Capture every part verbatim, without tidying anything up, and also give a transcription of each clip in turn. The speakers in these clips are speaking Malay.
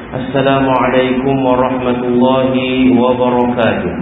Assalamualaikum warahmatullahi wabarakatuh.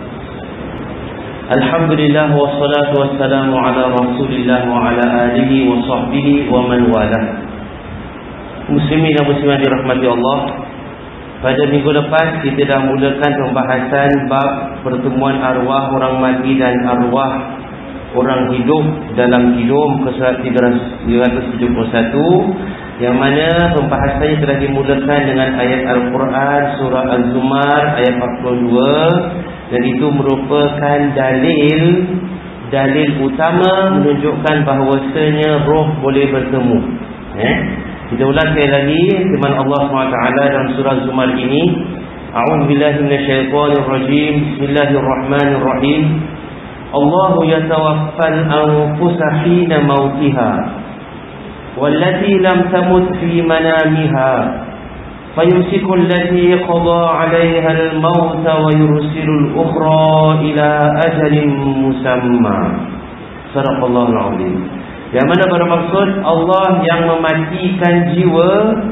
Alhamdulillah wassalatu wassalamu ala Rasulillah wa ala alihi wa sahbihi wa man walah. Muslimin dan muslimat dirahmati Allah, pada minggu lepas kita dah mulakan pembahasan bab pertemuan arwah orang mati dan arwah orang hidup dalam tidur, muka surat tiga ratus tujuh puluh satu, yang mana pembahasannya telah dimulakan dengan ayat Al-Quran surah Az-Zumar ayat empat puluh dua, dan itu merupakan dalil dalil utama menunjukkan bahawasanya roh boleh bertemu. eh? Kita ulang sekali lagi firman Allah subhanahu wa taala dalam surah Az-Zumar ini. A'udzubillahi minasyaitonirrajim. Bismillahirrahmanirrahim. Allahu yatawaffal anfusa hina mautiha wallati lam tamut fi manamiha fayumsiku allati qada 'alayha al-maut wa yursilu al-ukhra ila ajalin musamma. Sadaqallahu al-'azim. Yang mana bermaksud Allah yang mematikan jiwa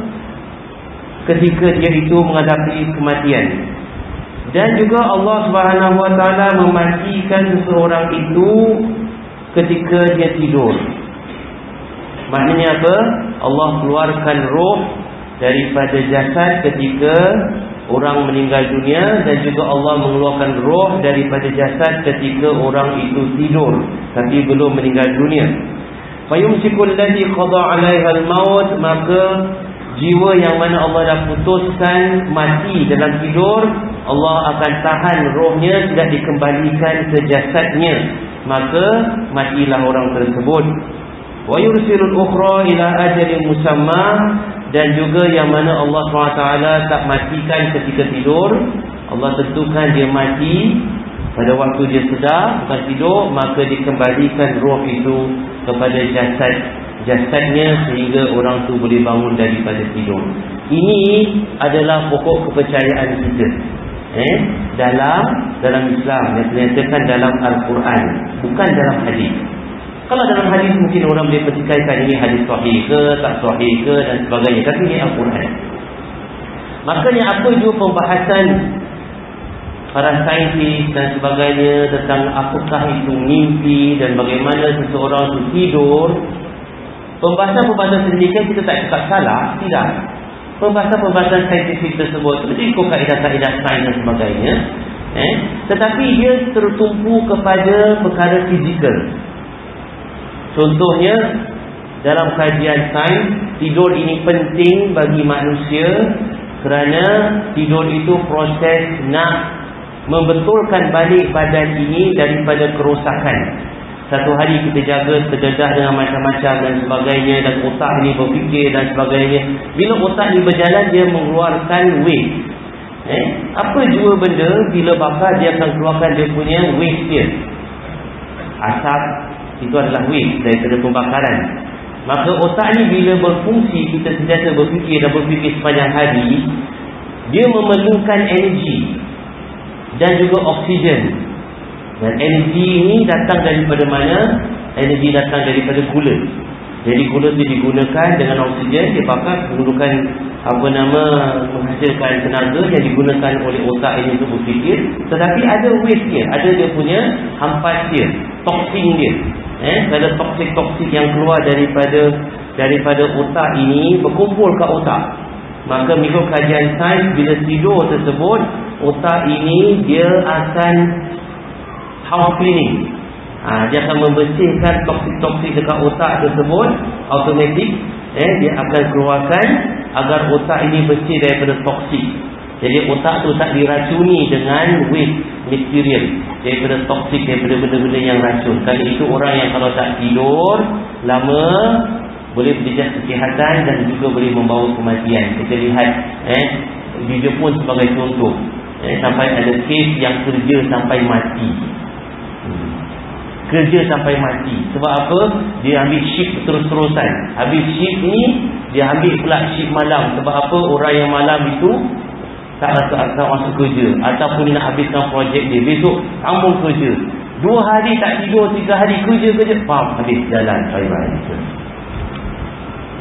ketika dia itu menghadapi kematian, dan juga Allah Subhanahu wa taala mematikan seseorang itu ketika dia tidur. Maknanya apa? Allah keluarkan roh daripada jasad ketika orang meninggal dunia, dan juga Allah mengeluarkan roh daripada jasad ketika orang itu tidur tapi belum meninggal dunia. Fayumsikul ladzi qada 'alaiha al-maut, maka jiwa yang mana Allah dah putuskan mati dalam tidur, Allah akan tahan rohnya, tidak dikembalikan ke jasadnya, maka matilah orang tersebut. Wa yursilul ukhra ila ajalin musamma, dan juga yang mana Allah subhanahu wa taala tak matikan ketika tidur, Allah tentukan dia mati pada waktu dia sedar, bukan tidur, maka dikembalikan roh itu kepada jasad jasadnya sehingga orang tu boleh bangun daripada tidur. Ini adalah pokok kepercayaan kita eh dalam dalam Islam, yang dinyatakan dalam Al-Quran, bukan dalam hadis. Kalau dalam hadis mungkin orang boleh pertikaikan ini hadis sahih ke tak sahih ke dan sebagainya, tapi ini Al-Quran. Makanya apa juga pembahasan para saintis dan sebagainya tentang apakah itu mimpi dan bagaimana seseorang itu tidur, pembahasan-pembahasan sedemikian kita tak cakap salah, tidak. Pembahasan-pembahasan saintifik tersebut itu ikut kaedah-kaedah sains dan sebagainya, eh? tetapi dia tertumpu kepada perkara fizikal. Contohnya dalam kajian sains, tidur ini penting bagi manusia kerana tidur itu proses nak membetulkan balik badan ini daripada kerosakan. Satu hari kita jaga terdedah dengan macam-macam dan sebagainya, dan otak ni berfikir dan sebagainya. Bila otak ni berjalan, dia mengeluarkan waste. Eh? Apa jua benda bila bakar, dia akan keluarkan dia punya waste dia. Asap itu adalah waste daripada pembakaran. Maka otak ni bila berfungsi, kita sentiasa berfikir dan berfikir sepanjang hari, dia memerlukan energi dan juga oksigen. Dan energi ini datang daripada mana? Energi datang daripada gula. Jadi gula itu digunakan dengan oksigen, dia bakar menggunakan apa nama menghasilkan tenaga yang digunakan oleh otak ini untuk berfikir. Tetapi ada waste dia, ada dia punya hampas dia, toksin dia. Eh, ada toksik-toksik yang keluar daripada daripada otak ini berkumpul ke otak. Maka mengikut kajian sains, bila tidur tersebut, otak ini dia akan house cleaning. Ha, dia akan membersihkan toksik-toksik dekat otak tersebut automatik. Eh, dia akan keluarkan agar otak ini bersih daripada toksik. Jadi otak tu tak diracuni dengan waste material, daripada toksik, daripada benda-benda yang racun. Kali itu orang yang kalau tak tidur lama boleh berjejak kesihatan dan juga boleh membawa kematian. Kita lihat eh, di Jepun sebagai contoh, eh, sampai ada kes yang kerja sampai mati. hmm. Kerja sampai mati. Sebab apa? Dia ambil shift terus-terusan. Habis shift ni, dia ambil pula shift malam. Sebab apa? Orang yang malam itu tak rasa nak masuk kerja, ataupun nak habiskan projek dia, besok sambung kerja. Dua hari tak tidur, tiga hari kerja-kerja, faham, habis jalan, bye-bye.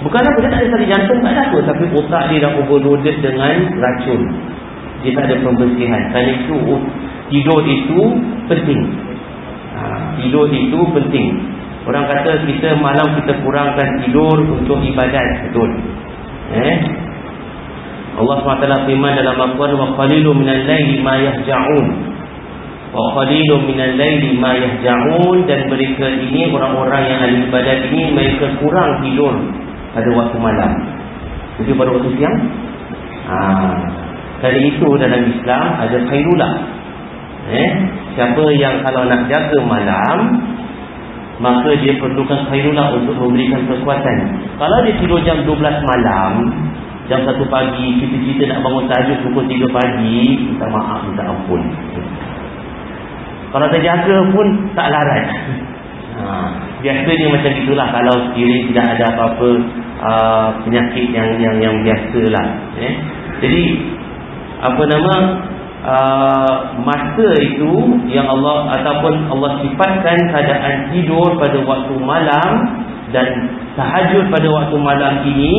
Bukan apa, dia tak ada sakit jantung, tak ada apa, tapi otak dia dah overloaded dengan racun. Dia tak ada pembersihan. Kerana itu tidur itu penting. ha, Tidur itu penting. Orang kata kita malam kita kurangkan tidur untuk ibadat. Betul. Eh Allah subhanahu wa taala firman dalam Al-Quran, wa qalilun minal laili ma yahja'un. Wa qalilun minal laili ma yahja'un. Dan mereka ini, orang-orang yang ahli ibadat ini, mereka kurang tidur pada waktu malam. Jadi pada waktu siang. Ah, kali itu dalam Islam ada khairulah. Eh, siapa yang kalau nak jaga malam, maka dia perlukan khairullah untuk memberikan kekuatan. Kalau dia tidur jam dua belas malam, jam satu pagi, kita-kita nak bangun tahajud pukul tiga pagi, minta maaf, minta ampun. Kalau terjaga pun tak larat. ha, Biasanya macam itulah. Kalau sekiranya tidak ada apa-apa uh, penyakit yang yang yang biasalah. eh. Jadi apa nama uh, masa itu yang Allah ataupun Allah sifatkan keadaan tidur pada waktu malam dan tahajud pada waktu malam ini,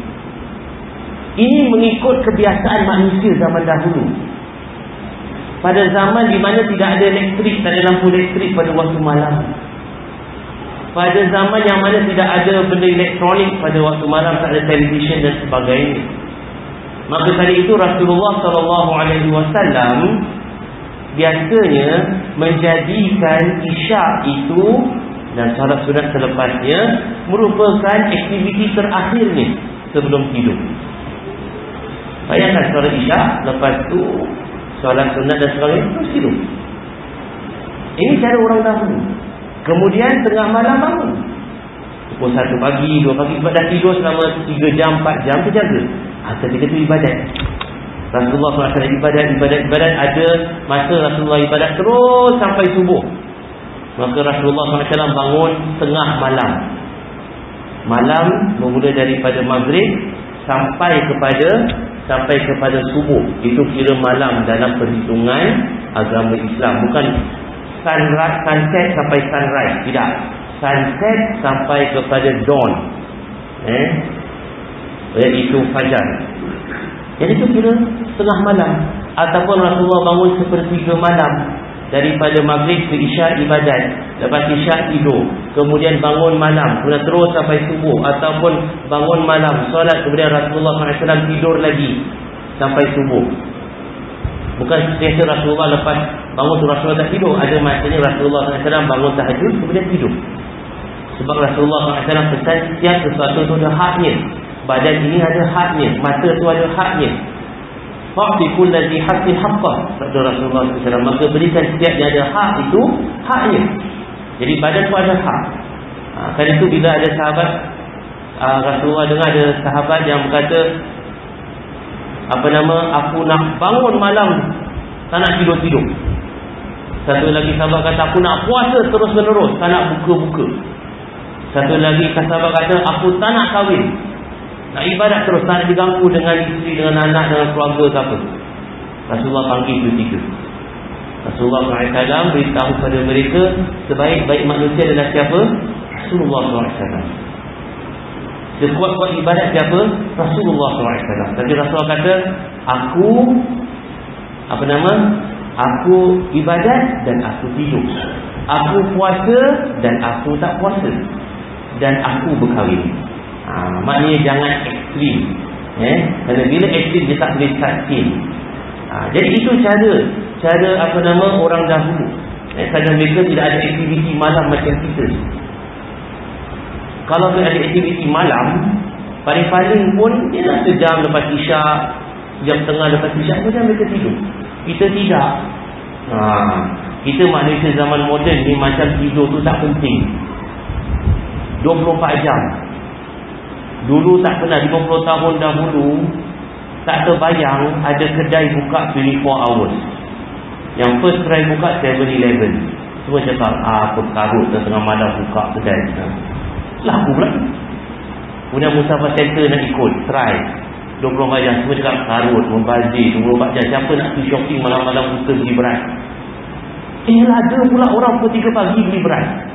ini mengikut kebiasaan manusia zaman dahulu. Pada zaman di mana tidak ada elektrik, tak ada lampu elektrik pada waktu malam. Pada zaman yang mana tidak ada benda elektronik pada waktu malam, tak ada televisyen dan sebagainya. Maka kali itu Rasulullah sallallahu alaihi wasallam biasanya menjadikan isyak itu dan solat sunat selepasnya merupakan aktiviti terakhirnya sebelum tidur. Bayangkan solat isyak, lepas tu solat sunat dan sebagainya, terus tidur. Ini cara orang dahulu. Kemudian tengah malam bangun, pukul satu pagi, dua pagi, dah tidur selama tiga jam, empat jam, terjaga. Ha, ketika itu ibadat. Rasulullah sallallahu alaihi wasallam ibadat, ibadat, ibadat. Ada masa Rasulullah ibadat terus sampai subuh. Maka Rasulullah sallallahu alaihi wasallam bangun tengah malam. Malam bermula daripada maghrib sampai kepada sampai kepada subuh. Itu kira malam dalam perhitungan agama Islam. Bukan sunrise, sunset sampai sunrise, tidak. Sunset sampai kepada dawn, eh, iaitu fajar. Jadi itu kira tengah malam. Ataupun Rasulullah bangun sepertiga malam, daripada maghrib ke isyak ibadat, lepas isyak tidur, kemudian bangun malam, kemudian terus sampai subuh. Ataupun bangun malam, solat, kemudian Rasulullah sallallahu alaihi wasallam tidur lagi sampai subuh. Bukan setiap Rasulullah lepas bangun tu Rasulullah tak tidur. Ada masanya Rasulullah sallallahu alaihi wasallam bangun tahajud kemudian tidur. Sebab Rasulullah sallallahu alaihi wasallam pesan setiap sesuatu tu ada haknya. Badan ini ada haknya, mata tu ada haknya. Fa'ti kulli haqqin haqqah, sabda Rasulullah sallallahu alaihi wasallam. Maka berikan setiap yang ada hak itu haknya. Jadi badan tu ada hak. Ha, kali itu bila ada sahabat, uh, Rasulullah dengar ada sahabat yang berkata, apa nama, aku nak bangun malam, tak nak tidur-tidur. Satu lagi sahabat kata, aku nak puasa terus menerus, tak nak buka-buka. Satu lagi sahabat kata, aku tak nak kahwin, nak ibadat terus, tak nak diganggu dengan isteri, dengan anak, dengan keluarga ke apa. Rasulullah panggil tiga-tiga. Rasulullah sallallahu alaihi wasallam beritahu kepada mereka, sebaik-baik manusia adalah siapa? Rasulullah sallallahu alaihi wasallam. Sekuat-kuat ibadat siapa? Rasulullah sallallahu alaihi wasallam. Tadi Rasulullah kata, aku apa nama? Aku ibadat dan aku tidur. Aku puasa dan aku tak puasa. Dan aku berkahwin. Ha, maknanya jangan ekstrim. Eh? Kerana bila ekstrim dia tak boleh sustain. Ha, jadi itu cara cara apa nama orang dahulu. Eh, kerana mereka tidak ada aktiviti malam macam kita. Kalau ada aktiviti malam, paling-paling pun dia nak sejam lepas isyak, jam tengah lepas isyak, kemudian mereka tidur. Kita tidak. Ha, kita manusia zaman moden ni macam tidur tu tak penting. dua puluh empat jam. Dulu tak pernah, lima puluh tahun dahulu tak terbayang ada kedai buka dua puluh empat hours. Yang first try buka seven eleven. Semua cakap, ah, apa karut tengah malam buka kedai. Laku pula. Kemudian Mustafa Center nak ikut try dua puluh empat jam. Semua cakap karut, membazir dua puluh empat jam. Siapa nak pergi shopping malam-malam buka beli beras? Eh, ada pula orang pukul tiga pagi beli beras.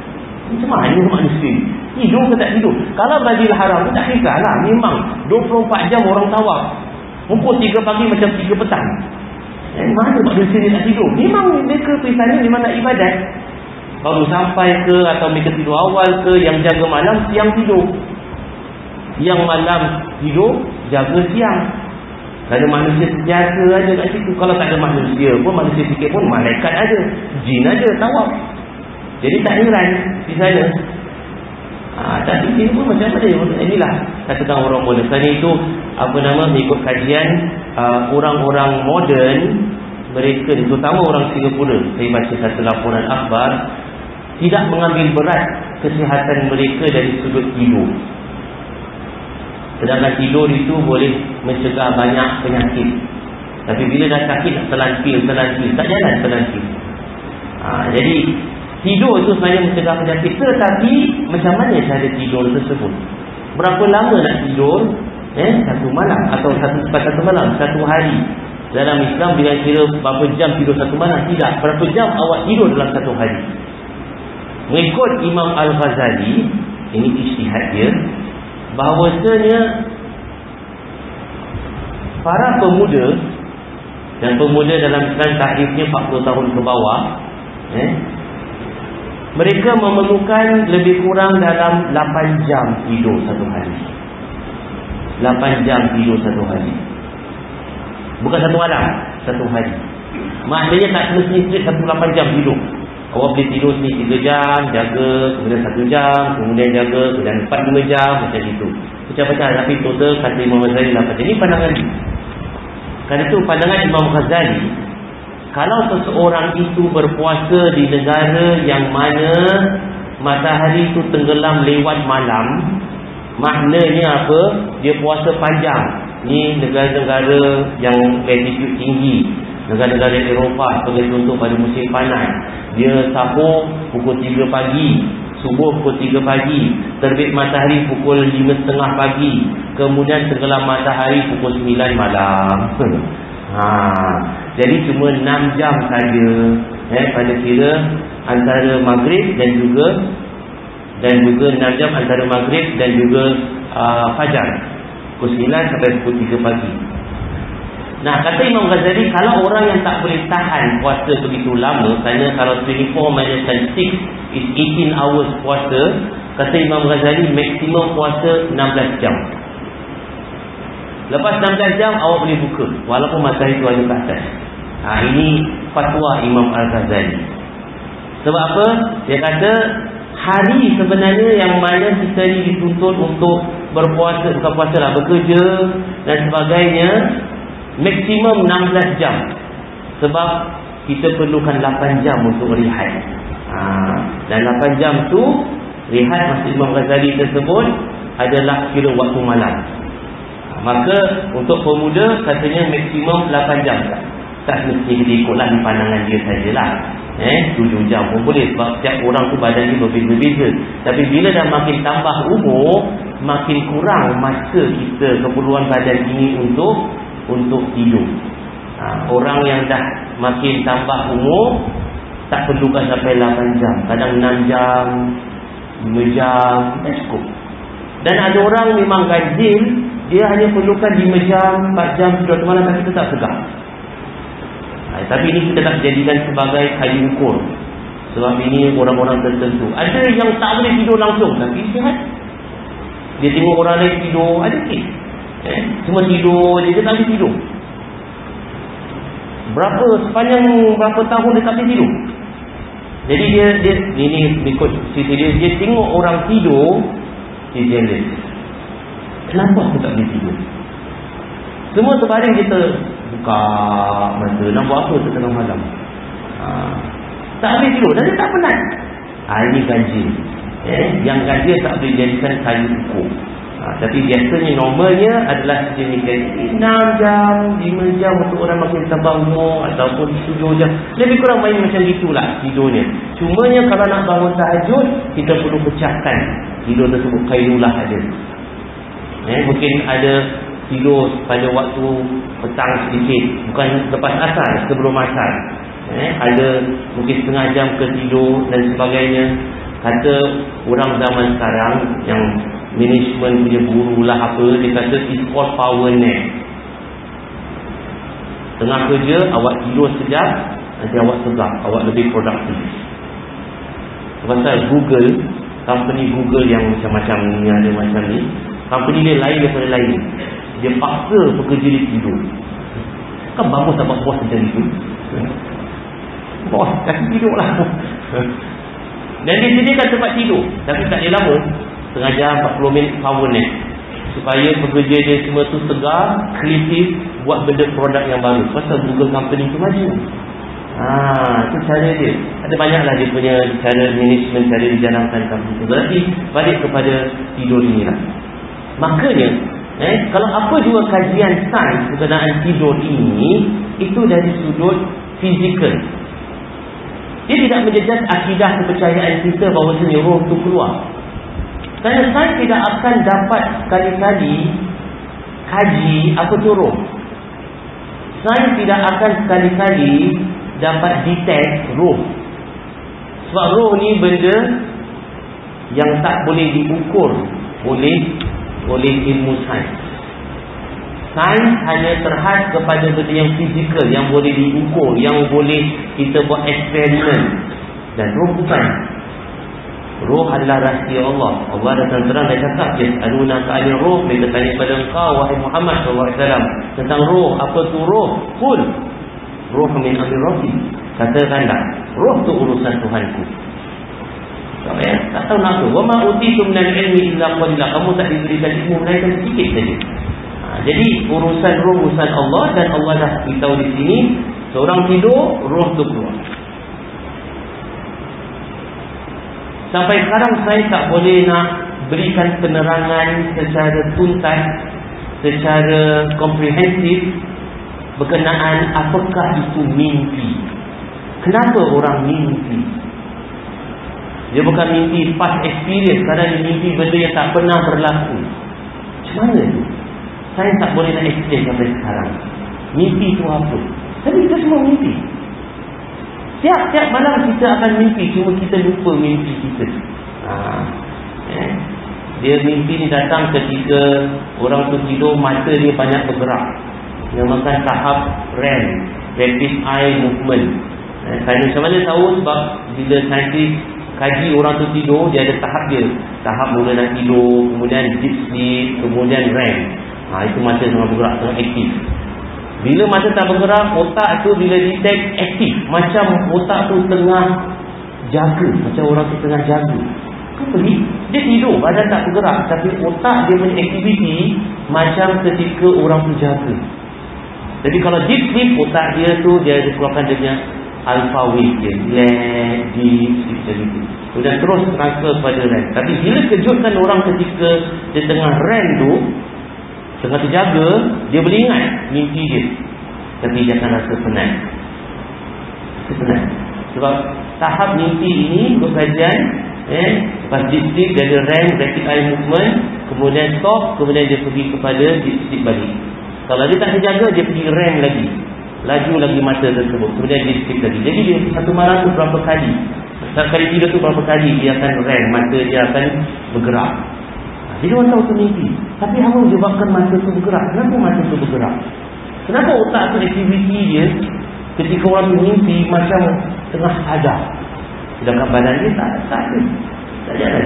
Macam mana manusia tidur ke tak tidur? Kalau bagi haram tak kisahlah. Memang dua puluh empat jam orang tawaf, pukul tiga pagi macam tiga petang. Eh, mana manusia ni nak tidur? Memang mereka pergi sana memang nak ibadat. Baru sampai ke, atau mereka tidur awal ke, yang jaga malam siang tidur, yang malam tidur jaga siang. Ada manusia sentiasa ada kat situ. Kalau tak ada manusia pun, manusia sikit pun, malaikat ada, jin ada tawaf. Jadi tak heran di sana. Ha, tapi sini pun macam mana? Inilah katakan orang moden. Sekarang itu apa nama, mengikut kajian uh, orang-orang moden, mereka terutama orang Singapura, saya baca satu laporan akhbar, tidak mengambil berat kesihatan mereka dari sudut tidur. Sedangkan tidur itu boleh mencegah banyak penyakit. Tapi bila dah sakit, terlantil, terlantil, tak jalan terlantil. Ha, jadi tidur itu sebenarnya mencegah penyakit. Tetapi macam mana cara tidur tersebut? Berapa lama nak tidur? Eh, satu malam atau satu satu malam, satu hari. Dalam Islam bila kira berapa jam tidur satu malam, tidak. Berapa jam awak tidur dalam satu hari. Mengikut Imam Al-Ghazali, ini ijtihad dia, bahawasanya para pemuda, dan pemuda dalam Islam takrifnya empat puluh tahun ke bawah, eh, mereka memerlukan lebih kurang dalam lapan jam tidur satu hari. lapan jam tidur satu hari. Bukan satu malam, satu hari. Maknanya tak semestinya satu lapan jam tidur. Awak boleh tidur sini tiga jam, jaga, kemudian satu jam, kemudian jaga, kemudian empat lima jam, macam itu. Macam-macam, tapi total kata Imam Ghazali lapan jam. Ini pandangan dia. Kerana itu pandangan Imam Ghazali, kalau seseorang itu berpuasa di negara yang mana matahari itu tenggelam lewat malam, maknanya apa? Dia puasa panjang. Ni negara-negara yang latitude tinggi, negara-negara Eropah sebagai contoh pada musim panas. Dia sahur pukul tiga pagi, subuh pukul tiga pagi, terbit matahari pukul lima tiga puluh pagi, kemudian tenggelam matahari pukul sembilan malam. Ha, jadi cuma enam jam saja, eh, pada kira antara maghrib dan juga dan juga enam jam antara maghrib dan juga uh, fajar, pukul sembilan sampai pukul tiga pagi. Nah, kata Imam Ghazali, kalau orang yang tak boleh tahan puasa begitu lama, kerana kalau dua puluh empat minus six is eighteen hours puasa, kata Imam Ghazali maksimum puasa enam belas jam. Lepas enam belas jam awak boleh buka walaupun matahari itu ada ke atas. Ha, ini fatwa Imam Al-Ghazali. Sebab apa? Dia kata hari sebenarnya yang mana kita ni dituntut untuk berpuasa, bukan puasa lah, bekerja dan sebagainya, maksimum enam belas jam. Sebab kita perlukan lapan jam untuk rehat. Ha, dan lapan jam tu rehat maksud Imam Ghazali tersebut adalah kira waktu malam. Ha, maka untuk pemuda katanya maksimum lapan jam. Tak mesti kita ikutlah di pandangan dia sajalah. Eh, tujuh jam pun boleh, sebab setiap orang tu badan dia berbeza-beza. Tapi bila dah makin tambah umur, makin kurang masa kita, keperluan badan ini untuk untuk tidur. Ha, orang yang dah makin tambah umur tak perlukan sampai lapan jam, kadang enam jam, lima jam dah cukup. Dan ada orang memang ganjil, dia hanya perlukan lima jam, empat jam tidur malam tapi tetap segar. Ha, tapi ini kita tak jadikan sebagai kayu ukur, sebab ini orang-orang tertentu. Ada yang tak boleh tidur langsung tapi sihat. Dia tengok orang lain tidur, ada kes eh, cuma tidur je, dia tak boleh tidur. Berapa, sepanjang berapa tahun dia tak boleh tidur. Jadi dia, dia ini ikut cerita dia, dia tengok orang tidur, dia jealous. Kenapa aku tak boleh tidur? Semua terbaring, kita buka mata, nak buat apa setengah malam. Ha, tak boleh tidur dan dia tak penat. Ha, ini ganjil. Eh, yang ganjil tak boleh jadikan kayu ukur. Ha, tapi biasanya normalnya adalah jenis enam jam, lima jam untuk orang makin tambah umur, ataupun tujuh jam. Lebih kurang main macam itulah tidurnya. Cumanya kalau nak bangun tahajud, kita perlu pecahkan tidur tersebut, kailulah ada. Eh, mungkin ada tidur pada waktu petang sedikit, bukan lepas asar, sebelum asar. Eh, ada mungkin setengah jam ke tidur dan sebagainya. Kata orang zaman sekarang yang management punya guru lah apa, dia kata it's called power nap. Tengah kerja awak tidur sekejap, nanti awak tegak, awak lebih produktif. Pasal Google, company Google yang macam-macam ni, ada macam ni, company dia lain daripada lain. Dia paksa pekerja dia tidur. Kan bagus tak bos macam itu? Bos kasih tidur lah. Dan dia sediakan tempat tidur, tapi tak ada lama, setengah jam, empat puluh minit power nap, supaya pekerja dia semua tu segar, kreatif, buat benda produk yang baru. Pasal Google company tu maju. Haa, itu cara dia. Ada banyaklah dia punya cara management, cara dijalankan company tu. Berarti balik kepada tidur inilah. Makanya eh, kalau apa juga kajian sains berkenaan tidur ini, itu dari sudut fizikal. Dia tidak menjejas akidah kepercayaan kita bahawasanya roh itu keluar. Kerana sains tidak akan dapat sekali-kali kaji apa tu roh. Sains tidak akan sekali-kali dapat detect roh. Sebab roh ni benda yang tak boleh diukur oleh oleh ilmu sains. Sains hanya terhad kepada benda yang fizikal, yang boleh diukur, yang boleh kita buat eksperimen. Dan roh bukan. Roh adalah rahsia Allah. Allah dah terang-terang dah cakap, yas'aluna ka'anil roh, mereka tanya kepada engkau wahai Muhammad sallallahu alaihi wasallam tentang roh. Apa tu roh? Qul roh min amri rabbi. Katakanlah, roh tu urusan Tuhanku. Tak ya? Tak tahu nak tu. Wa ma utitum minal ilmi illa qalila. Kamu tak diberikan ilmu melainkan sedikit saja. Ha, jadi urusan roh urusan Allah, dan Allah dah beritahu di sini, seorang tidur, roh tu keluar. Sampai sekarang saya tak boleh nak berikan penerangan secara tuntas, secara komprehensif berkenaan apakah itu mimpi. Kenapa orang mimpi? Dia bukan mimpi past experience, kadang dia mimpi benda yang tak pernah berlaku. Macam mana tu? Saya tak boleh nak explain sampai sekarang. Mimpi itu apa? Tapi kita semua mimpi. Tiap-tiap malam kita akan mimpi, cuma kita lupa mimpi kita. Ha, eh? Dia mimpi ni datang ketika orang tu tidur, mata dia banyak bergerak. Dinamakan tahap R E M, Rapid Eye Movement. Eh, saya macam mana tahu? Sebab bila saintis kaji orang tu tidur, dia ada tahap dia. Tahap mula nak tidur, kemudian deep sleep, kemudian R E M. Ha, itu mata tengah bergerak, tengah aktif. Bila mata tak bergerak, otak tu bila detect aktif, macam otak tu tengah jaga, macam orang tu tengah jaga. Apa ni? Dia tidur, badan tak bergerak, tapi otak dia punya aktiviti macam ketika orang tu jaga. Jadi kalau deep sleep, otak dia tu dia keluarkan dia punya alpha wave dia, relax, deep sleep macam itu. Kemudian terus transfer kepada R E M. Tapi bila kejutkan orang ketika dia tengah R E M tu, tengah terjaga, dia boleh ingat mimpi dia, tapi dia akan rasa penat. Penat. Sebab tahap mimpi ini berkajian, eh, lepas deep sleep dia ada R E M, rapid eye movement, kemudian stop, kemudian dia pergi kepada deep sleep balik. Kalau dia tak terjaga, dia pergi R E M lagi, laju lagi mata tersebut, kemudian deep sleep lagi. Jadi dia satu malam tu berapa kali, satu kali tidur tu berapa kali dia akan R E M, mata dia akan bergerak. Jadi orang tahu tu mimpi. Tapi apa menyebabkan mata tu bergerak? Kenapa mata tu bergerak? Kenapa otak tu aktiviti dia ketika orang tu mimpi macam tengah sadar, sedangkan badan dia tak tak ada, tak jalan.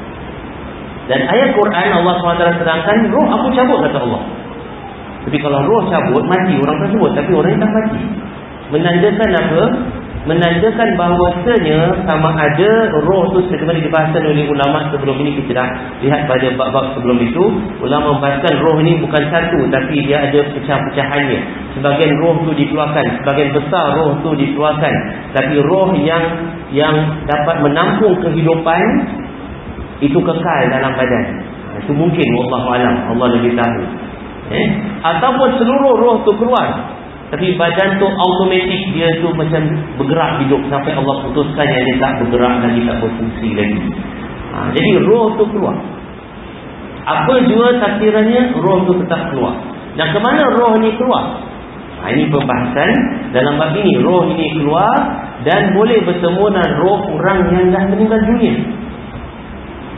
Dan ayat Quran Allah subhanahu wa taala terangkan, roh aku cabut kata Allah. Tapi kalau roh cabut, mati orang tersebut, tapi orang yang tak mati. Menandakan apa? Menandakan bahawasanya sama ada roh tu sebagaimana dibahaskan oleh ulama sebelum ini. Kita dah lihat pada bab-bab sebelum itu, ulama membahaskan roh ini bukan satu, tapi dia ada pecah-pecahannya. Sebagian roh tu dikeluarkan, sebagian besar roh tu dikeluarkan. Tapi roh yang yang dapat menampung kehidupan itu kekal dalam badan. Itu mungkin, wallahu alam, Allah lebih tahu. Eh? Ataupun seluruh roh tu keluar, tapi badan tu automatik, dia tu macam bergerak hidup sampai Allah putuskan yang dia tak bergerak lagi, tak berfungsi lagi. Ha, jadi roh tu keluar. Apa jua tafsirannya, roh tu tetap keluar. Dan ke mana roh ni keluar? Ha, ini pembahasan dalam bab ini. Roh ini keluar dan boleh bertemu dengan roh orang yang dah meninggal dunia.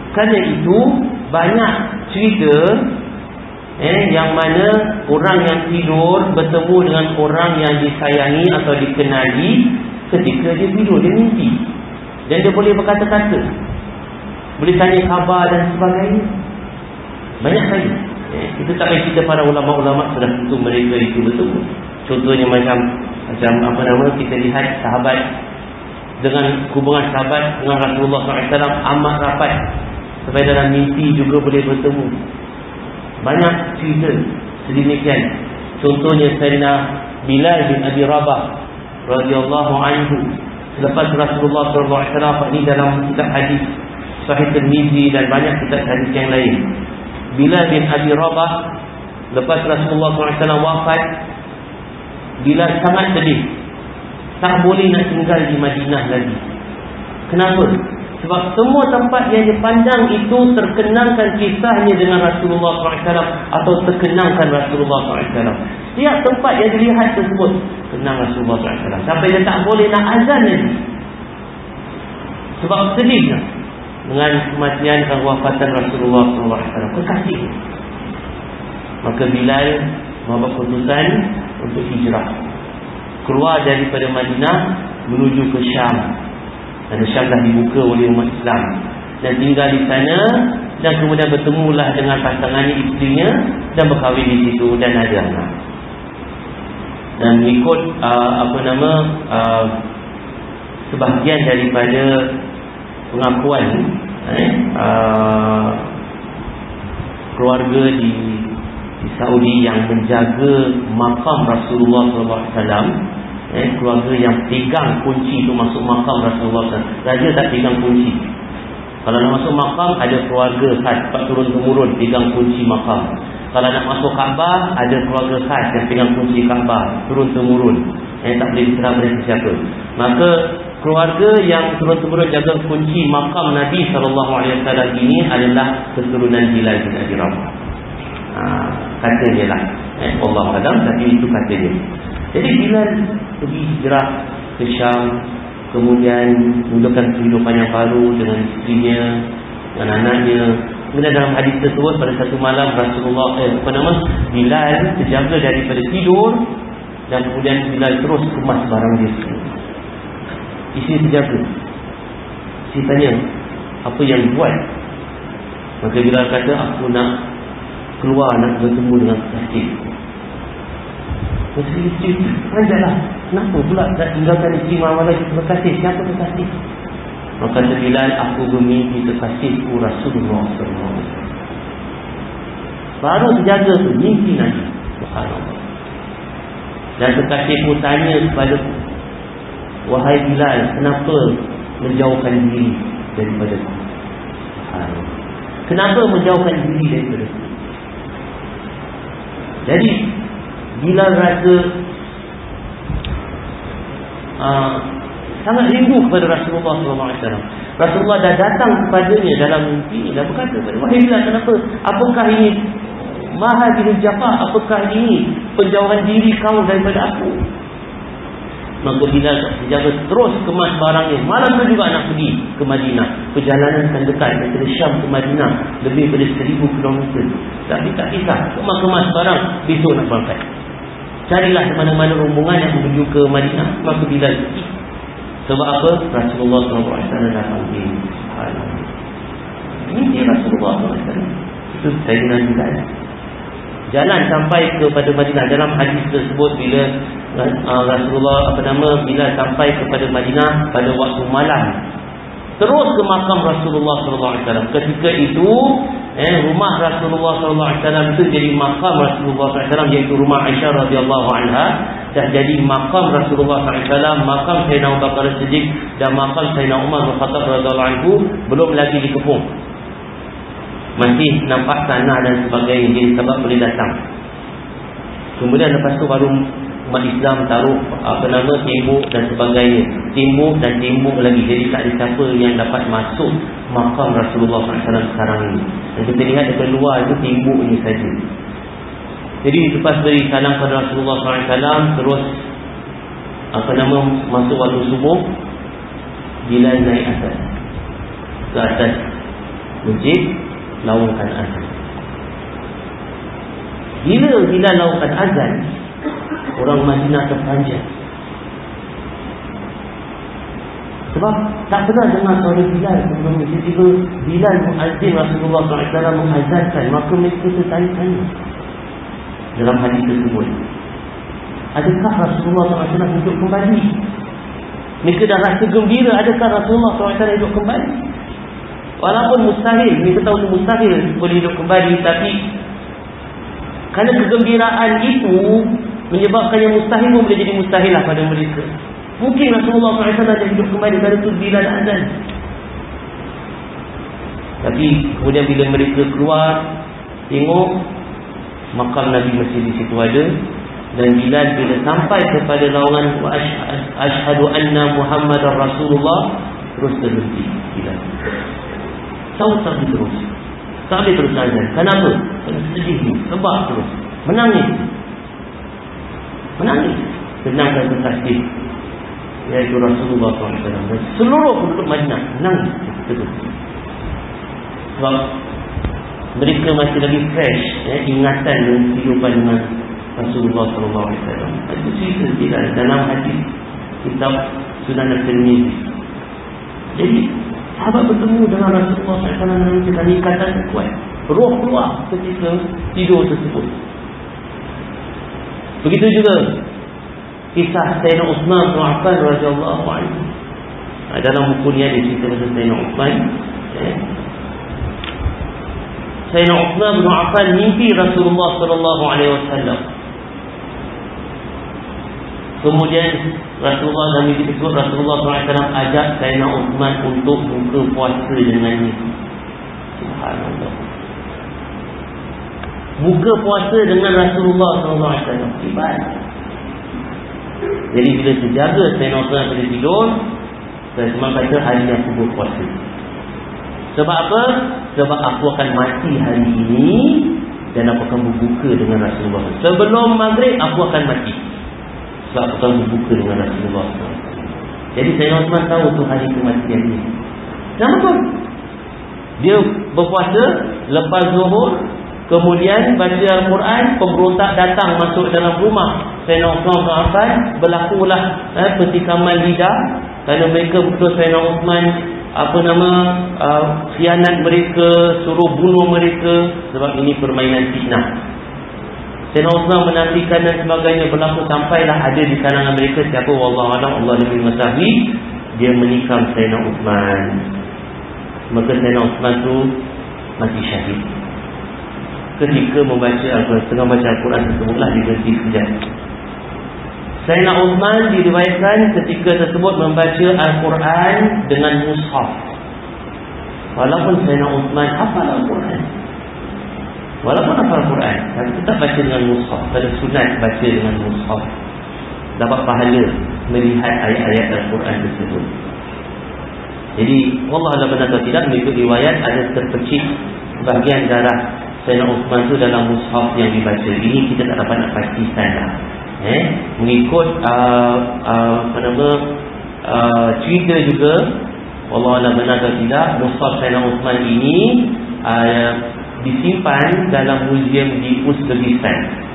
Kerana itu banyak cerita eh, yang mana orang yang tidur bertemu dengan orang yang disayangi atau dikenali. Ketika dia tidur, dia mimpi, dan dia boleh berkata-kata, boleh tanya khabar dan sebagainya. Banyak kali eh, kita tak payah cerita para ulama-ulama sudah tentu mereka itu betul. Contohnya macam Macam apa nama, kita lihat sahabat, dengan hubungan sahabat dengan Rasulullah sallallahu alaihi wasallam amat rapat, sampai dalam mimpi juga boleh bertemu. Banyak cerita sedemikian. Contohnya Sayyidina Bilal bin Abi Rabah radhiyallahu anhu, selepas Rasulullah sallallahu alaihi wasallam, ini dalam kitab hadis Sahih Tirmizi dan banyak kitab hadis yang lain. Bilal bin Abi Rabah, lepas Rasulullah sallallahu alaihi wasallam wafat, Bilal sangat sedih, tak boleh nak tinggal di Madinah lagi. Kenapa? Sebab semua tempat yang dipandang itu terkenangkan kisahnya dengan Rasulullah sallallahu alaihi wasallam, atau terkenangkan Rasulullah sallallahu alaihi wasallam. Setiap tempat yang dilihat tersebut kenang Rasulullah sallallahu alaihi wasallam, sampai dia tak boleh nak azan lagi, sebab sedihnya dengan kematian dan wafatan Rasulullah sallallahu alaihi wasallam, kekasih. Maka Bilal membuat keputusan untuk hijrah, keluar daripada Madinah menuju ke Syam. Dan Syam dah dibuka oleh umat Islam, dan tinggal di sana, dan kemudian bertemulah dengan pasangannya, isterinya, dan berkahwin di situ dan ada anak. Dan mengikut uh, apa nama uh, sebahagian daripada pengakuan eh, uh, keluarga di, di Saudi yang menjaga makam Rasulullah sallallahu alaihi wasallam, eh, keluarga yang pegang kunci untuk masuk makam Rasulullah sallallahu alaihi wasallam. Raja tak pegang kunci. Kalau nak masuk makam, ada keluarga khas turun-temurun pegang kunci makam. Kalau nak masuk Kaabah, ada keluarga khas yang pegang kunci Kaabah turun-temurun, eh, tak boleh diserah pada sesiapa. Maka keluarga yang turun-temurun jaga kunci makam Nabi sallallahu alaihi wasallam ini adalah keturunan Bilal bin Abi Rabah. Ha, kata dia lah, eh, Allah Alam, tapi itu kata dia. Jadi Bilal pergi hijrah ke Syam, kemudian mulakan kehidupan yang baru dengan isterinya dan anaknya. Kemudian dalam hadis tersebut, pada satu malam Rasulullah eh, apa nama Bilal terjaga daripada tidur, dan kemudian Bilal terus kemas barang dia. Isteri terjaga. Isteri tanya, apa yang buat? Maka Bilal kata, aku nak keluar, nak bertemu dengan kekasih. Mesti isteri panjanglah, kenapa pula tak tinggalkan isteri malam lagi kekasih? Siapa kekasih? Maka kata Bilal, aku bermimpi kekasihku Rasulullah sallallahu alaihi wasallam. Baru terjaga tu, mimpi Nabi. Subhanallah. Dan kekasihku tanya kepada, wahai Bilal, kenapa menjauhkan diri daripada aku? Subhanallah. Kenapa menjauhkan diri daripada aku? Jadi Bilal rasa uh, sangat rindu kepada Rasulullah sallallahu alaihi wasallam. Rasulullah dah datang kepadanya dalam mimpi, dah berkata kepada, wahai Bilal, kenapa? Apakah ini mahal bin Jafar? Apakah ini penjauhan diri kau daripada aku? Maka Bilal dijaga terus kemas barangnya. Malam tu juga nak pergi ke Madinah. Perjalanan kan dekat daripada Syam ke Madinah, lebih daripada seribu kilometer. Tapi tak kisah, kemas-kemas barang, besok nak berangkat. Carilah mana-mana rombongan yang menuju ke Madinah. Maka Bilal pergi. Sebab apa? Rasulullah sallallahu alaihi wasallam dah panggil. Subhanallah. Ini dia Rasulullah sallallahu alaihi wasallam. Itu Sayyidina Bilal. Jalan sampai kepada Madinah. Dalam hadis tersebut, bila uh, Rasulullah apa nama Bilal sampai kepada Madinah pada waktu malam, terus ke makam Rasulullah sallallahu alaihi wasallam. Ketika itu eh, rumah Rasulullah sallallahu alaihi wasallam itu jadi makam Rasulullah sallallahu alaihi wasallam, iaitu rumah Aisyah radhiyallahu anha, dah jadi makam Rasulullah sallallahu alaihi wasallam, makam Sayyidina Abu Bakar As-Siddiq dan makam Sayyidina Umar bin Khattab radhiyallahu anhu belum lagi dikepung. Masih nampak tanah dan sebagainya, jadi sebab boleh datang. Kemudian lepas tu baru umat Islam taruh apa nama tembok dan sebagainya, tembok dan tembok lagi. Jadi tak ada siapa yang dapat masuk makam Rasulullah sallallahu alaihi wasallam sekarang ini. Dan kita lihat dari luar itu temboknya saja. Jadi lepas beri salam pada Rasulullah sallallahu alaihi wasallam, terus apa nama masuk waktu subuh, Bilal naik atas ke atas masjid laungkan azan. Bila Bilal laungkan azan, orang Madinah terpanjat. Sebab tak pernah dengar suara Bilal sebelum ini. Tiba Bilal muazzin Rasulullah sallallahu alaihi wasallam mengazankan, maka mereka tertanya-tanya dalam hadis tersebut, adakah Rasulullah sallallahu alaihi wasallam hidup kembali? Mereka dah rasa gembira, adakah Rasulullah sallallahu alaihi wasallam hidup kembali? Walaupun mustahil, mereka tahu itu mustahil boleh hidup kembali, tapi kerana kegembiraan itu menyebabkan yang mustahil pun boleh jadi mustahil lah pada mereka. Mungkin Rasulullah sallallahu alaihi wasallam hidup kembali pada itu Bilal azan. Tapi kemudian bila mereka keluar, tengok makam Nabi masih di situ ada. Dan Bilal bila sampai kepada laungan asyhadu anna Muhammadar Rasulullah, terus berhenti Bilal. Tahu tak terus. Tak boleh terus azan. Kenapa? Kerana sedih ni. Sebab terus. Menangis. Menangis. Tenangkan tertasih. Iaitu Rasulullah sallallahu alaihi wasallam. Dan seluruh penduduk Madinah menangis. Terus. Sebab mereka masih lagi fresh ya, ingatan dan kehidupan dengan Rasulullah sallallahu alaihi wasallam. Itu cerita Bilal dalam hadis kitab Sunan At-Tirmizi. Jadi sahabat bertemu dengan Rasulullah sallallahu alaihi wasallam dengan ikatan kuat. Roh keluar ketika tidur tersebut. Begitu juga kisah Sayyidina Uthman bin Affan radhiyallahu anhu. Dalam buku ni ada cerita pasal Sayyidina Uthman. Ya. Sayyidina Uthman bin Affan mimpi Rasulullah sallallahu alaihi wasallam. Kemudian Rasulullah dalam mimpi tersebut, Rasulullah sallallahu alaihi wasallam ajak Sayyidina Uthman untuk buka puasa dengannya. Subhanallah. Buka puasa dengan Rasulullah sallallahu alaihi wasallam. Ibadah. Jadi bila terjaga Sayyidina Uthman pada tidur, Rasulullah kata hari yang aku berpuasa. Sebab apa? Sebab aku akan mati hari ini dan aku akan berbuka dengan Rasulullah. Sebelum maghrib aku akan mati. Sebab aku akan berbuka dengan Rasulullah. Jadi Sayyidina Uthman tahu tu hari kematian dia. Kenapa? Dia berpuasa lepas zuhur, kemudian baca Al-Quran, pemberontak datang masuk dalam rumah Sayyidina Uthman bin Affan, berlakulah eh, pentikaman lidah kerana mereka betul Sayyidina Uthman apa nama uh, khianat mereka, suruh bunuh mereka sebab ini permainan fitnah. Sayyidina Uthman menafikan dan sebagainya berlaku sampailah ada di kalangan mereka siapa wallahu a'lam, Allah lebih mengetahui, dia menikam Sayyidina Uthman. Maka Sayyidina Uthman tu mati syahid. Ketika membaca Al-Quran, tengah baca Al-Quran tersebutlah dia berhenti sekejap. Sayyidina Uthman diriwayatkan ketika tersebut membaca Al-Quran dengan mushaf. Walaupun Sayyidina Uthman hafal Al-Quran, walaupun hafal Al-Quran, tapi tetap baca dengan mushaf. Pada sunat baca dengan mushaf, dapat pahala melihat ayat-ayat Al-Quran tersebut. Jadi wallah a'lam benar atau tidak, mengikut riwayat ada terpecik bahagian darah Sayyidina Uthman itu dalam mushaf yang dibaca. Ini kita tak dapat nak pastikan lah. Eh, mengikut uh, uh, apa nama uh, cerita juga, wallah a'lam benar atau tidak, mushaf Sayyidina Uthman ini uh, disimpan dalam muzium di Uzbekistan.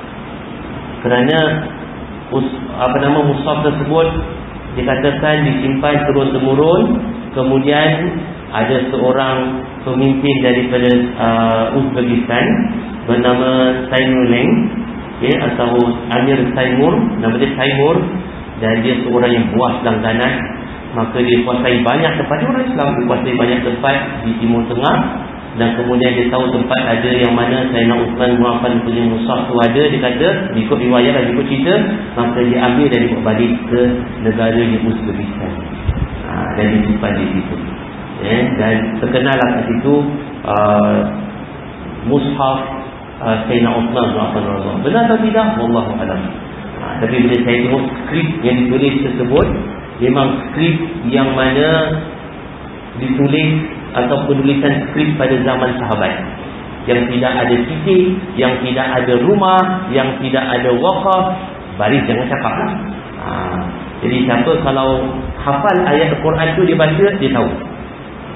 Kerana us, apa nama mushaf tersebut dikatakan disimpan turun-temurun. Kemudian ada seorang pemimpin daripada uh, Uzbekistan bernama Taimurleng, okay, atau Amir Taimur, nama dia Taimur, dan dia seorang yang buas langganan. Maka dia kuasai banyak tempat, dia orang Islam, dia kuasai banyak tempat di Timur Tengah. Dan kemudian dia tahu tempat ada yang mana Sayyidina Uthman bin Affan punya mushaf tu ada. Dia kata, ikut riwayat dan ikut cerita, maka dia ambil dan dibawa balik ke negara di Uzbekistan, ha, dan disimpan di situ. Ya, dan terkenallah kat situ uh, mushaf uh, Sayyidina Uthman bin Affan radhiyallahu anhu. Benar atau tidak? Wallahu a'lam. Ha, tapi bila saya tengok skrip yang ditulis tersebut, memang skrip yang mana ditulis atau penulisan skrip pada zaman sahabat, yang tidak ada titik, yang tidak ada rumah, yang tidak ada waqaf, baris jangan cakap lah. Ha, jadi siapa kalau hafal ayat Al-Quran tu dia baca, dia tahu.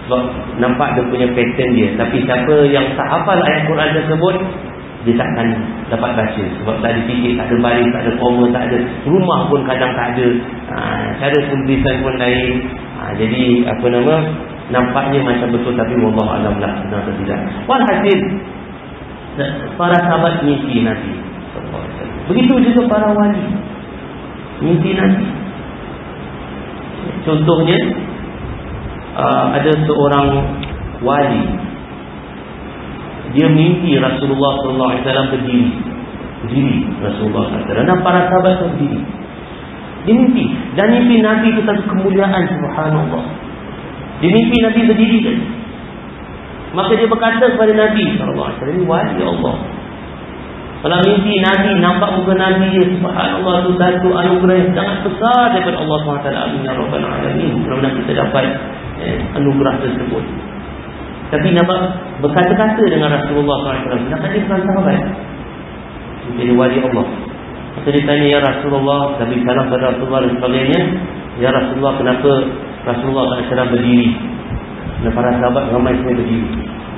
Sebab nampak dia punya pattern dia. Tapi siapa yang tak hafal ayat Quran tersebut, dia takkan dapat baca. Sebab tak ada titik, tak ada baris, tak ada koma, tak ada, rumah pun kadang tak ada, ha, cara tulisan pun lain. ha, Jadi apa nama, nampaknya macam betul, tapi wallahu alam lah benar atau tidak. Walhasil, para sahabat mimpi Nabi. Begitu juga para wali mimpi Nabi. Contohnya, uh, ada seorang wali, dia mimpi Rasulullah sallallahu alaihi wasallam berdiri. Berdiri Rasulullah sallallahu alaihi wasallam dan para sahabat berdiri. Dia mimpi, dan mimpi Nabi itu satu kemuliaan, subhanallah. Dia mimpi Nabi berdiri tadi. Maka dia berkata kepada Nabi sallallahu alaihi wasallam, ini wali Allah. Kalau mimpi Nabi, nampak muka Nabi dia, subhanallah, itu satu anugerah yang sangat besar daripada Allah subhanahu wa taala. Amin ya rabbal alamin. Mudah-mudahan kita dapat eh, anugerah tersebut. Tapi nampak berkata-kata dengan Rasulullah sallallahu alaihi wasallam. Nampak dia bukan sahabat, jadi wali Allah. Maka dia tanya, ya Rasulullah, Nabi salam pada Rasulullah dan sebagainya. Ya Rasulullah, kenapa Rasulullah sallallahu alaihi wasallam berdiri dan para sahabat ramai semua berdiri?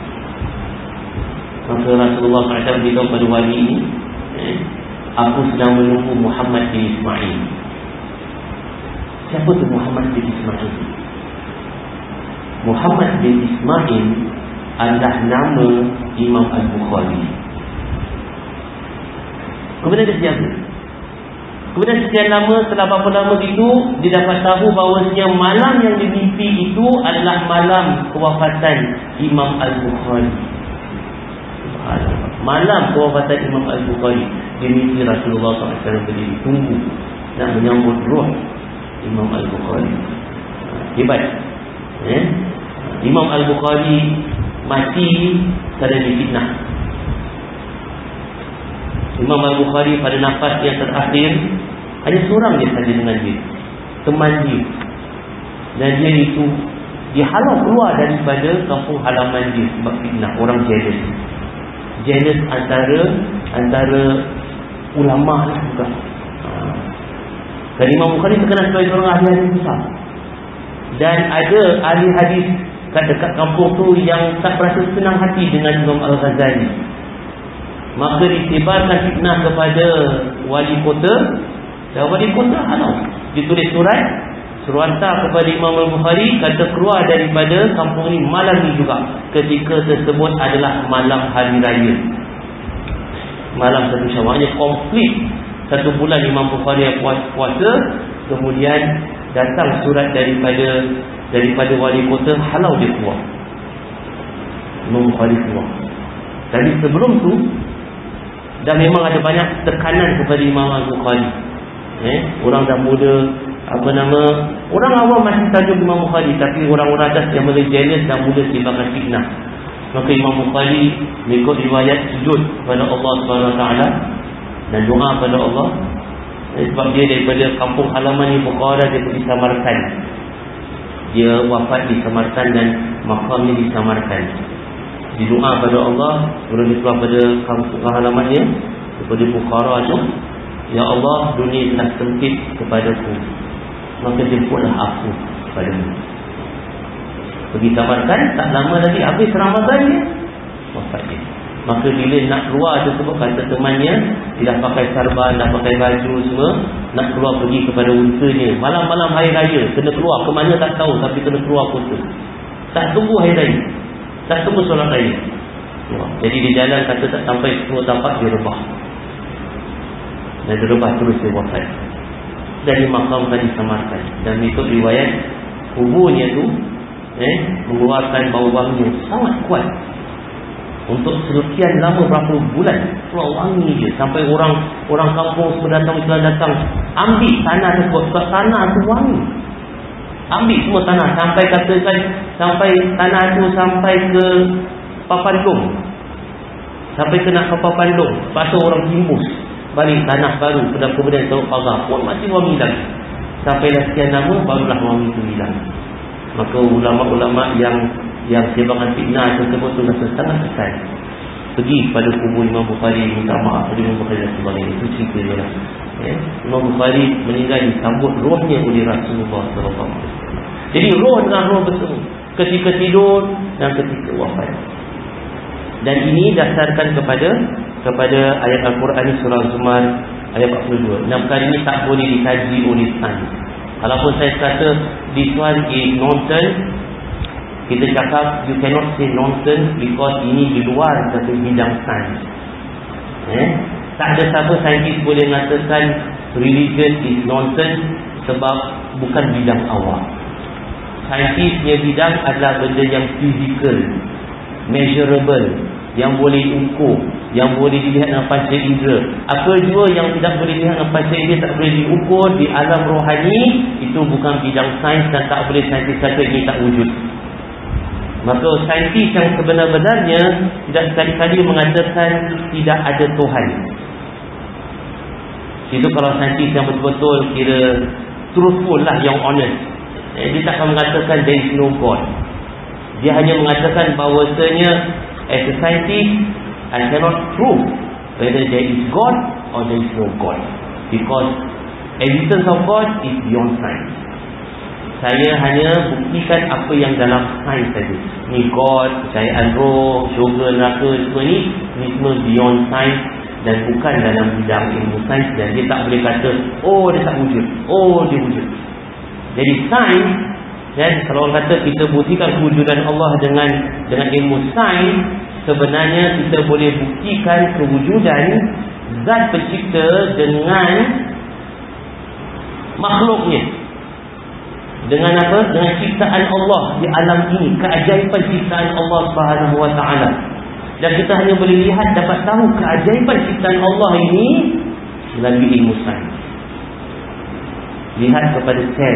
Maka Rasulullah sallallahu alaihi wasallam beritahu pada wali ini, eh, aku sedang menunggu Muhammad bin Ismail. Siapa tu Muhammad bin Ismail? Muhammad bin Ismail adalah nama Imam Al-Bukhari. Kemudian dia siapa? Kemudian sekian lama, setelah berapa lama itu, dia dapat tahu bahawasanya malam yang dimimpi itu adalah malam kewafatan Imam Al-Bukhari. Malam kewafatan Imam Al-Bukhari, dia mimpi Rasulullah sallallahu alaihi wasallam berdiri tunggu nak menyambut roh Imam Al-Bukhari. Hebat, eh? Imam Al-Bukhari mati kerana difitnah. Imam Al-Bukhari pada nafas yang terakhir, hanya seorang dia saja dengan dia, teman dia, dan dia itu dihalau keluar daripada kampung halaman dia sebab fitnah. Orang jealous, jealous antara antara ulama lah juga. Dan Imam Bukhari terkenal sebagai seorang ahli hadis besar, dan ada ahli hadis kat dekat kampung tu yang tak berasa senang hati dengan Imam Al-Ghazali. Maka disebarkan fitnah kepada wali kota, dan wali kota halau. Ditulis surat, suruh hantar kepada Imam Al-Bukhari, kata keluar daripada kampung ini malam ini juga. Ketika tersebut adalah malam hari raya, malam satu Syawal. Konflik satu bulan Imam Bukhari puasa. Kemudian datang surat daripada daripada wali kota, halau dia keluar. Imam Bukhari keluar. Jadi sebelum tu dan memang ada banyak tekanan kepada Imam Al-Bukhari. Eh, orang dah mula, apa nama, orang awam masih tajuk Imam Bukhari, tapi orang-orang atas yang mula jealous dan mula sebarkan fitnah. Maka Imam Bukhari mengikut riwayat sujud kepada Allah Subhanahu Wa Taala dan doa kepada Allah. Eh, sebab dia daripada kampung halaman di Bukhara, dia pergi Samarkand. Dia wafat di Samarkand dan makamnya di Samarkand. Didoa pada Allah, kemudian dia keluar pada kampung halamannya kepada Bukhara tu, ya Allah, dunia telah sempit kepadaku, maka jemputlah aku padamu. Pergi Samarkand, tak lama lagi habis Ramadan dia wafat dia. Maka bila nak keluar tersebut, kata temannya, dia dah pakai sarban, dah pakai baju semua, nak keluar pergi kepada untanya. Malam-malam hari raya, kena keluar ke mana tak tahu, tapi kena keluar kota. Tak tunggu hari raya, tak tunggu solat raya. Jadi dia jalan, kata tak sampai sepuluh tapak, dia rebah. Dan dia rebah terus, dia wafat. Dan dimakamkan di Samarkand. Dan mengikut riwayat, kuburnya tu eh, mengeluarkan bau wangi sangat kuat. Untuk sekian lama, berapa bulan, keluar wangi je. Sampai orang orang kampung semua datang, Islam datang, ambil tanah tersebut. Sebab tanah tu wangi. Ambil semua tanah, sampai katakan, sampai tanah tu sampai ke Papandong, sampai kena ke Papandong. Lepas tu orang timbus balik tanah baru, kemudian tahu pagar pun masih wangi lagi. Sampailah sekian lama, barulah wangi itu hilang. Maka ulama-ulama yang yang sebarkan fitnah tersebut tu rasa sangat kesal, pergi pada kubur Imam Bukhari, minta maaf pada Imam Bukhari dan sebagainya. Itu cerita dia lah. Ya. Imam Bukhari meninggal disambut rohnya oleh Rasulullah sallallahu alaihi wasallam. Jadi roh dengan roh bertemu. ketika tidur dan ketika wafat. Dan ini dasarkan kepada kepada ayat Al-Quran ni, surah Zumar ayat empat puluh dua. Enam perkara ini tak boleh dikaji oleh sains. Kalaupun saya kata this one is nonsense, kita cakap you cannot say nonsense because ini di luar dari bidang sains. Eh? Tak ada siapa saintis boleh mengatakan religion is nonsense sebab bukan bidang awak. Saintis punya bidang adalah benda yang physical, measurable, yang boleh diukur, yang boleh dilihat dengan panca indera. Apa jua yang tidak boleh dilihat dengan panca indera, tak boleh diukur di alam rohani, itu bukan bidang sains dan tak boleh saintis kata ini tak wujud. Maka saintis yang sebenar-benarnya tidak sekali-kali mengatakan tidak ada Tuhan. Itu kalau saintis yang betul-betul kira truthful lah, yang honest, eh, dia tak akan mengatakan there is no God. Dia hanya mengatakan bahawasanya as a scientist, I cannot prove whether there is God or there is no God, because existence of God is beyond science. Saya hanya buktikan apa yang dalam sains saja. Ni God, percayaan roh, syurga, neraka, semua ni, ni semua beyond science dan bukan dalam bidang ilmu sains. Dan dia tak boleh kata, oh dia tak wujud, oh dia wujud. Jadi sains, dan kalau orang kata kita buktikan kewujudan Allah dengan dengan ilmu sains, sebenarnya kita boleh buktikan kewujudan zat pencipta dengan makhluknya. Dengan apa? Dengan ciptaan Allah di alam ini, keajaiban ciptaan Allah Subhanahu wa taala. Dan kita hanya boleh lihat, dapat tahu keajaiban ciptaan Allah ini melalui ilmu sains. Lihat kepada sel.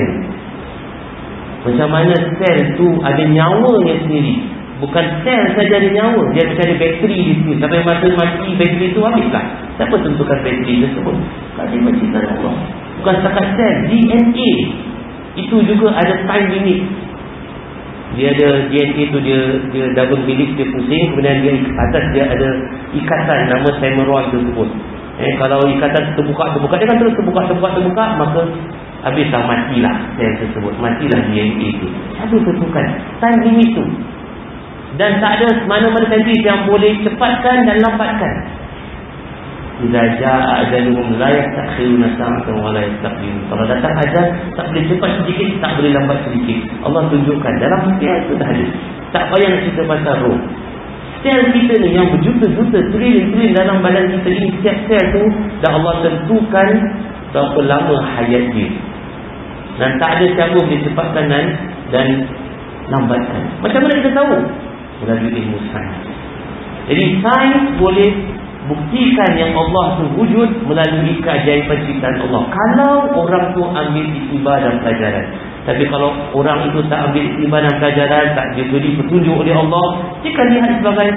Macam mana sel tu ada nyawanya sendiri. Bukan sel saja ada nyawa, dia ada bateri di sini. Sampai masa mati bateri tu habislah. Siapa tentukan bateri tersebut? Keajaiban ciptaan Allah. Bukan setakat sel, D N A itu juga ada time limit. Dia ada D N A tu, dia dia double helix, dia pusing, kemudian dia atas dia ada ikatan nama temeron tersebut. Eh kalau ikatan terbuka terbuka, dia kan terus terbuka terbuka terbuka, maka habislah, matilah sel tersebut, matilah D N A itu. Siapa tentukan time limit tu? Dan tak ada mana-mana saintis yang boleh cepatkan dan lambatkan. Idza jaa ajaluhum la yastakhiruna sa'atan wa la yastaqdimun. Kalau datang ajal, tak boleh cepat sedikit, tak boleh lambat sedikit. Allah tunjukkan dalam sel itu dah ada. Tak payah nak cerita pasal roh. Sel kita ni yang berjuta-juta, triliun-triliun dalam badan kita ini, setiap sel tu dah Allah tentukan berapa lama hayat dia. Dan tak ada siapa boleh cepatkan dan, dan lambatkan. Macam mana kita tahu? Melalui ilmu sains. Jadi sains boleh buktikan yang Allah tu wujud melalui keajaiban ciptaan Allah, kalau orang tu ambil iktibar dan pelajaran. Tapi kalau orang itu tak ambil iktibar dan pelajaran, tak diberi petunjuk oleh Allah, dia akan lihat sebagai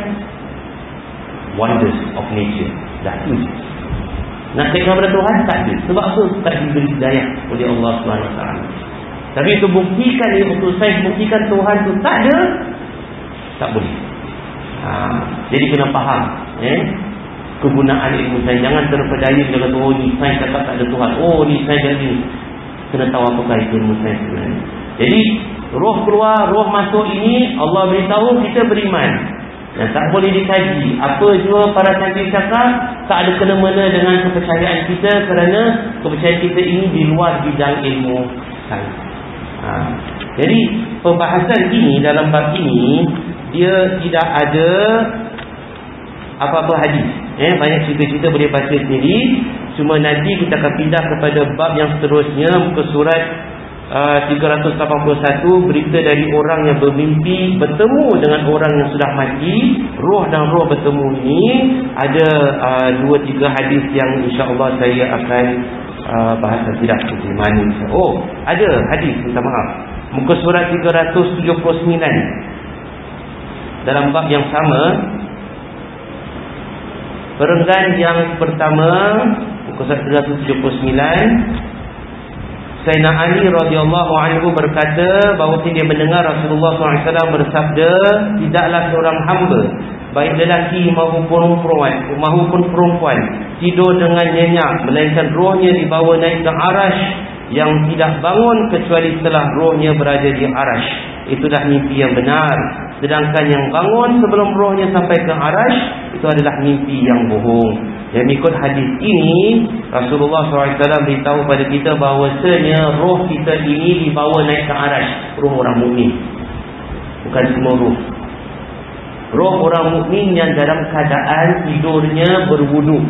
wonders of nature. Dah tu. Nak cakap kepada Tuhan, tak ada. Sebab apa? Tak diberi hidayah oleh Allah subhanahu wa taala. Tapi itu buktikan, untuk sains buktikan Tuhan tu tak ada, tak boleh. Ha, jadi kena faham, eh? kegunaan ilmu sains. Jangan terpedaya dengan kata, oh ni sains cakap tak ada Tuhan, oh ni sains jadi. Kena tahu apakah itu ilmu sains sebenarnya. Jadi roh keluar, roh masuk ini Allah beritahu, kita beriman. Dan tak boleh dikaji. Apa jua para saintis cakap, tak ada kena-mena dengan kepercayaan kita, kerana kepercayaan kita ini di luar bidang ilmu sains. Ha. Jadi pembahasan ini dalam bab ini, dia tidak ada apa-apa hadis. Eh, banyak cerita-cerita boleh baca sendiri. Cuma nanti kita akan pindah kepada bab yang seterusnya, muka surat uh, tiga ratus lapan puluh satu, berita dari orang yang bermimpi bertemu dengan orang yang sudah mati. Roh dan roh bertemu ini ada uh, dua tiga hadis yang insya-Allah saya akan uh, bahas tidak di mana. Oh, ada hadis, minta maaf. Muka surat tiga ratus tujuh puluh sembilan. Dalam bab yang sama, perenggan yang pertama, muka surat tiga ratus tujuh puluh sembilan, Sayyidina Ali radhiyallahu anhu berkata bahawa dia mendengar Rasulullah sallallahu alaihi wasallam bersabda, tidaklah seorang hamba, baik lelaki maupun perempuan, maupun perempuan, tidur dengan nyenyak, melainkan rohnya dibawa naik ke arasy, yang tidak bangun kecuali setelah rohnya berada di arasy. itulah mimpi yang benar. Sedangkan yang bangun sebelum rohnya sampai ke arash, itu adalah mimpi yang bohong. Dan ikut hadis ini, Rasulullah sallallahu alaihi wasallam beritahu pada kita bahawasanya roh kita ini dibawa naik ke arash. Roh orang mukmin, bukan semua roh. Roh orang mukmin yang dalam keadaan tidurnya berwudu,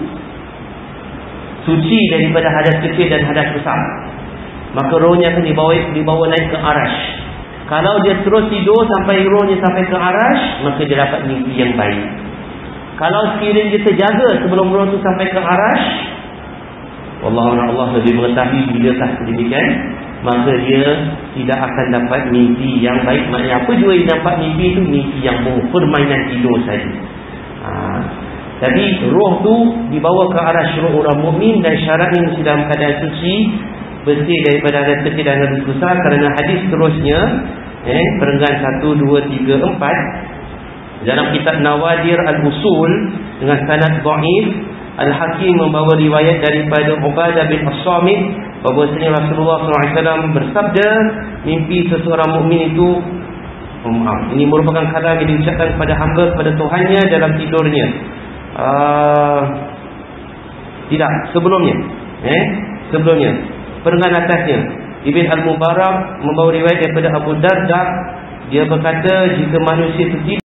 suci daripada hadas kecil dan hadas besar, maka rohnya akan dibawa dibawa naik ke arash. Kalau dia terus tidur sampai rohnya sampai ke arash, maka dia dapat mimpi yang baik. Kalau sekiranya dia terjaga sebelum roh itu sampai ke arash, wallahu Allah lebih mengetahui bilakah sedemikian, maka dia tidak akan dapat mimpi yang baik. Maknanya apa jua yang dapat mimpi itu mimpi yang bohong, permainan tidur saja. Ha. Tapi roh tu dibawa ke arash roh orang mukmin, dan syaratnya mesti dalam keadaan suci, bersih daripada hadas kecil dan hadas besar. Kerana hadis seterusnya, eh, perenggan satu, dua, tiga, empat dalam kitab Nawadir Al-Usul dengan sanad dhaif, Al-Hakim membawa riwayat daripada Ubadah bin As-Samit bahawasanya Rasulullah sallallahu alaihi wasallam bersabda, mimpi seseorang mukmin itu, oh, maaf, ini merupakan kalam yang diucapkan kepada hamba kepada Tuhannya dalam tidurnya. Uh, tidak, sebelumnya, eh, sebelumnya, perenggan atasnya, Ibn Al-Mubarak membawa riwayat daripada Abu Darda. Dia berkata, jika manusia itu